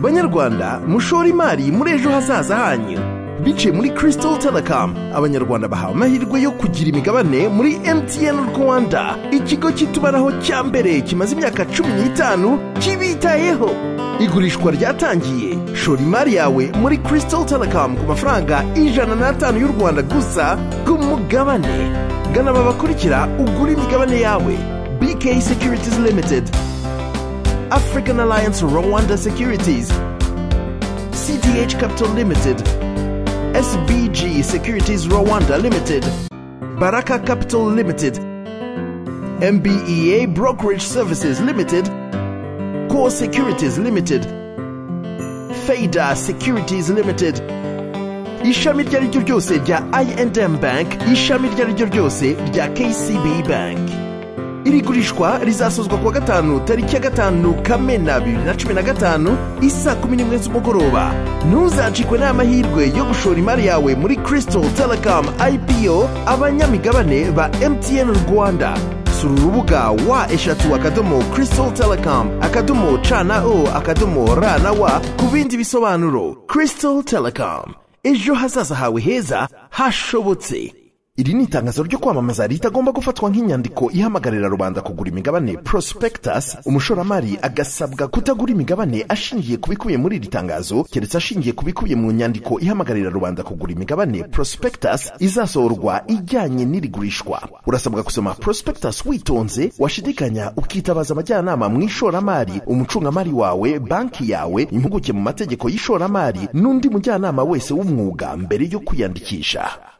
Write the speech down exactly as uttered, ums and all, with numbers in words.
Banyarwanda, mushora imari muri ejo hazaza hanyu. Biciye muri Crystal Telecom, abanyarwanda bahawe amahirwe yo kugira imigabane muri M T N Rwanda, ikigo cy'itumanaho cya mbere kimaze imyaka cumi n'itanu kibitayeho. Igurishwa ryatangiye. Shora imari yawe muri Crystal Telecom ku mafaranga ijana n'atanu y'u Rwanda gusa ku mugabane. Gana babakurikira ugura imigabane yawe. B K Securities Limited, African Alliance Rwanda Securities, C T H Capital Limited, S B G Securities Rwanda Limited, Baraka Capital Limited, M B E A Brokerage Services Limited, Core Securities Limited, Faida Securities Limited, ishami ryaryo ryose rya I and M Bank, ishami ryaryo ryose rya K C B Bank. Iri gurishwa rizasozwa kuwa gatanu tariki ya gatanu Kamena bibiri na cumi na gatanu isa kumi n'imwe z'umugoroba. Ntuzacikwe n'amahirwe yo gushora imari yawe muri Crystal Telecom I P O abanyamigabane ba M T N Rwanda. Sura urubuga wa eshatu akadomo Crystal Telecom akadomo cana o akadomo ra na wa ku bindi bisobanuro. Crystal Telecom, ejo hazaza hawe heza hashobotse. Iri ni itangazo ryo kwamamaza ritagomba gufatwa nk'inyandiko ihamagarira rubanda kugura imigabane prospectus. Umushoramari agasabwa kutagura imigabane ashingiye kubikubiye muri iri tangazo keretse ashingiye kubikubiye mu nyandiko ihamagarira rubanda kugura imigabane prospectus izasohorwa ijyanye n'irigurishwa. Urasabwa kusoma prospectus witonze, washidikanya ukitabaza abajyanama mu ishoramari, umucungamari wawe, banki yawe, impuguke mu mategeko y'ishoramari n'undi mujyanama wese w'umwuga mbere yo kwiyandikisha.